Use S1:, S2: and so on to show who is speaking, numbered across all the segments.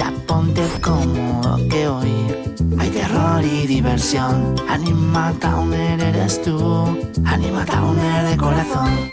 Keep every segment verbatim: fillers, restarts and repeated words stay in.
S1: Ya ponte cómodo que hoy hay terror y diversión. Anima Towner eres tú, Anima Towner de corazón.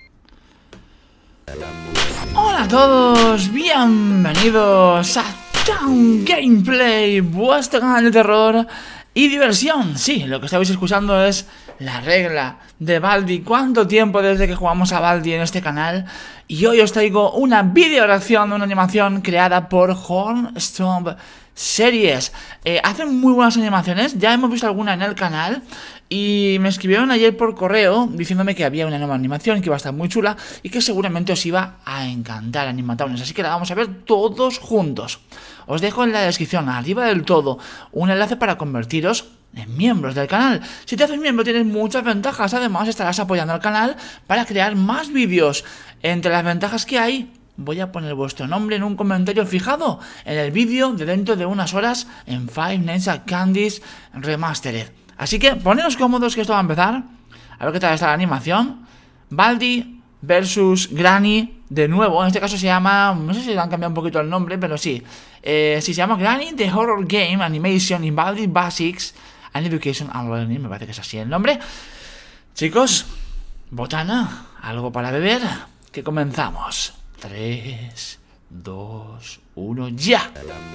S1: Hola a todos, bienvenidos a Town Gameplay, vuestro canal de terror y diversión. Sí, lo que estáis escuchando es la regla de Baldi. ¿Cuánto tiempo desde que jugamos a Baldi en este canal? Y hoy os traigo una video reacción de una animación creada por Hornstomp Series. eh, Hacen muy buenas animaciones, ya hemos visto alguna en el canal. Y me escribieron ayer por correo diciéndome que había una nueva animación que iba a estar muy chula y que seguramente os iba a encantar, Animatowns. Así que la vamos a ver todos juntos. Os dejo en la descripción, arriba del todo, un enlace para convertiros en miembros del canal. Si te haces miembro tienes muchas ventajas. Además estarás apoyando al canal para crear más vídeos. Entre las ventajas que hay, voy a poner vuestro nombre en un comentario fijado en el vídeo de dentro de unas horas en Five Nights at Candy's Remastered. Así que poneros cómodos que esto va a empezar. A ver qué tal está la animación. Baldi versus Granny. De nuevo, en este caso se llama... No sé si le han cambiado un poquito el nombre, pero sí. Eh, sí, se llama Granny The Horror Game Animation in Baldi Basics and Education and Learning. Me parece que es así el nombre. Chicos, botana, algo para beber. Que comenzamos. tres, dos, uno, ¡ya!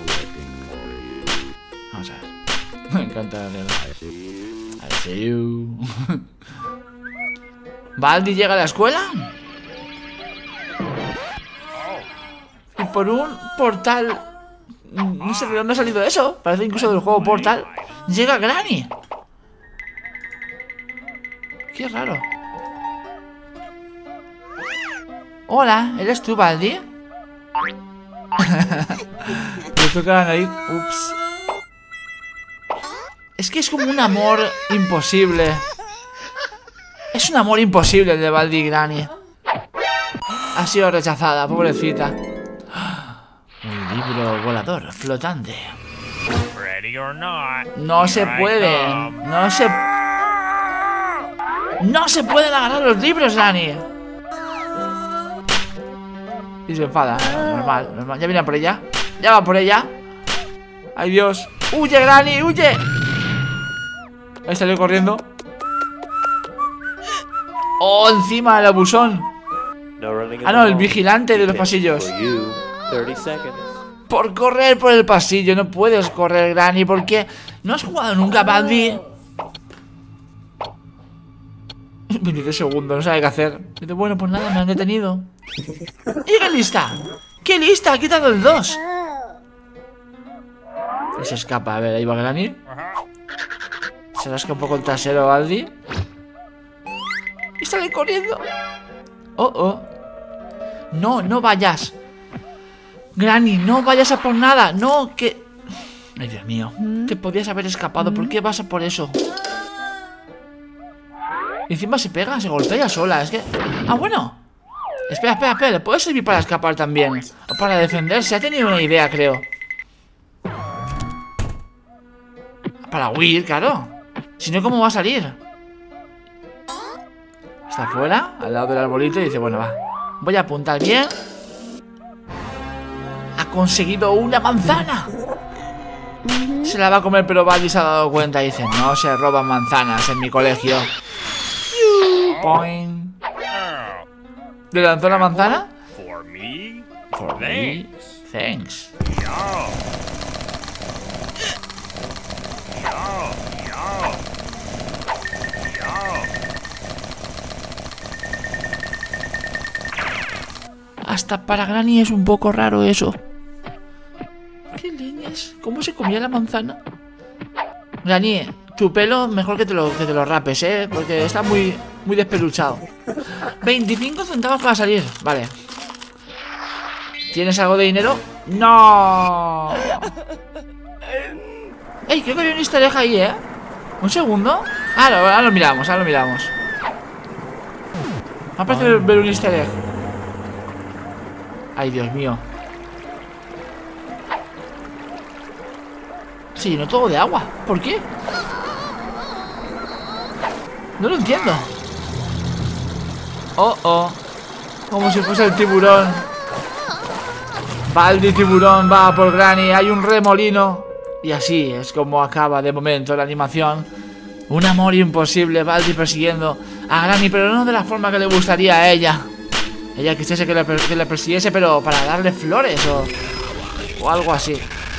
S1: Vamos a ver. Me encanta el... I see you. Baldi llega a la escuela y por un portal, no sé de dónde ha salido eso, parece incluso del juego Portal, llega Granny. Qué raro. Hola, ¿eres tú, Baldi? Le toca la nariz. Ups. Es que es como un amor imposible. Es un amor imposible el de Baldi y Granny. Ha sido rechazada, pobrecita. Un libro volador, flotante. No se pueden. No se... No se pueden agarrar los libros, Granny. Y se enfada. Normal, normal. Ya viene por ella. Ya va por ella. Ay, Dios. ¡Huye, Granny! ¡Huye! Ahí salió corriendo. ¡Oh! Encima del abusón. Ah, no, el vigilante de los pasillos. Por correr por el pasillo. No puedes correr, Granny. ¿Por qué? ¿No has jugado nunca a Baldi? veintidós segundos, no sabe qué hacer. Dice, bueno, pues nada, me han detenido. ¡Y qué lista! ¡Qué lista! Ha quitado el dos. Y se escapa. A ver, ahí va Granny. Se rasca un poco el trasero a Baldi. Y sale corriendo. Oh, oh. No, no vayas. Granny, no vayas a por nada. No, que... Ay, Dios mío. Te podías haber escapado. ¿Por qué vas a por eso? Y encima se pega, se golpea sola. Es que... Ah, bueno. Espera, espera, espera. Le puede servir para escapar también. O para defenderse. Ha tenido una idea, creo. Para huir, claro. Si no, ¿cómo va a salir? Está afuera, al lado del arbolito, y dice, bueno, va. Voy a apuntar bien. Ha conseguido una manzana. Se la va a comer, pero Baldi se ha dado cuenta y dice, no se roban manzanas en mi colegio. Point. ¿Le lanzó la manzana? For me. Thanks. Hasta para Granny es un poco raro eso. ¿Qué leñas? ¿Cómo se comía la manzana? Granny, tu pelo mejor que te lo, que te lo rapes, ¿eh? Porque está muy, muy despeluchado. veinticinco centavos para salir. Vale. ¿Tienes algo de dinero? ¡No! ¡Ey! Creo que había un easter egg ahí, ¿eh? Un segundo. Ah, no, ahora lo miramos, ahora lo miramos. Me ha parecido ver un easter egg. Ay, Dios mío. Se llenó todo de agua. ¿Por qué? No lo entiendo. Oh, oh. Como si fuese el tiburón. Baldi Tiburón va por Granny, hay un remolino. Y así es como acaba de momento la animación. Un amor imposible, Baldi persiguiendo a Granny, pero no de la forma que le gustaría a ella. Ella quisiese que le, que le persiguiese, pero para darle flores o, o algo así.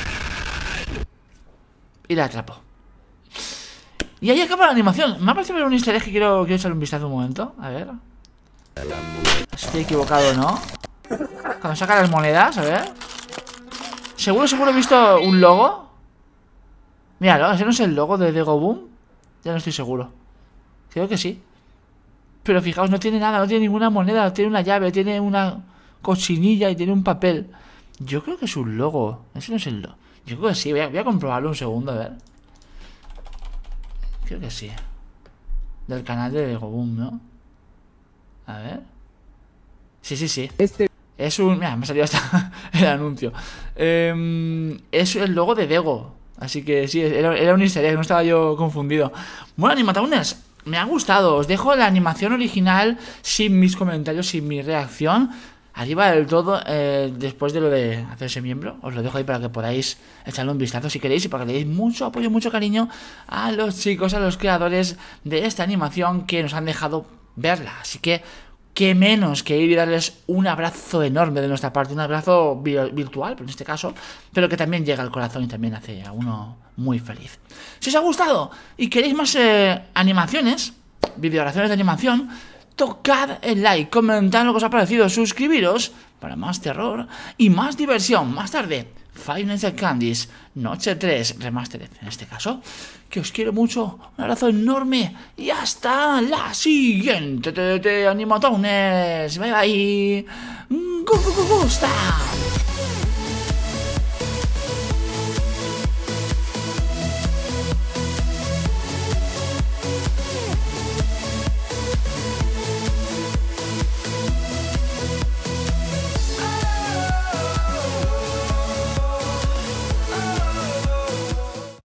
S1: Y la atrapó. Y ahí acaba la animación. Me ha parecido ver un easter egg que quiero, quiero echarle un vistazo un momento. A ver. Si estoy equivocado o no. Cuando saca las monedas, a ver. Seguro, seguro he visto un logo. Míralo, ese no es el logo de Dego Boom. Ya no estoy seguro. Creo que sí. Pero fijaos, no tiene nada, no tiene ninguna moneda. Tiene una llave, tiene una cochinilla y tiene un papel. Yo creo que es un logo. Ese no es el logo. Yo creo que sí, voy a, voy a comprobarlo un segundo, a ver. Creo que sí. Del canal de Dego Boom, ¿no? A ver. Sí, sí, sí.
S2: Este...
S1: Es un... Mira, me ha salido hasta el anuncio. Eh, es el logo de Dego. Así que sí, era, era un easter egg, no estaba yo confundido. Bueno, Animatowners, me ha gustado. Os dejo la animación original sin mis comentarios, sin mi reacción. Arriba del todo, eh, después de lo de hacerse miembro. Os lo dejo ahí para que podáis echarle un vistazo si queréis. Y para que le deis mucho apoyo, mucho cariño a los chicos, a los creadores de esta animación que nos han dejado verla. Así que, qué menos que ir y darles un abrazo enorme de nuestra parte. Un abrazo vi virtual, pero en este caso, pero que también llega al corazón y también hace a uno muy feliz. Si os ha gustado y queréis más eh, animaciones, videograbaciones de animación, tocad el like, comentad lo que os ha parecido, suscribiros para más terror y más diversión. Más tarde, Five Nights at Candy's Noche tres Remastered, en este caso. Que os quiero mucho, un abrazo enorme y hasta la siguiente, Animatowners. Bye bye. Gusta.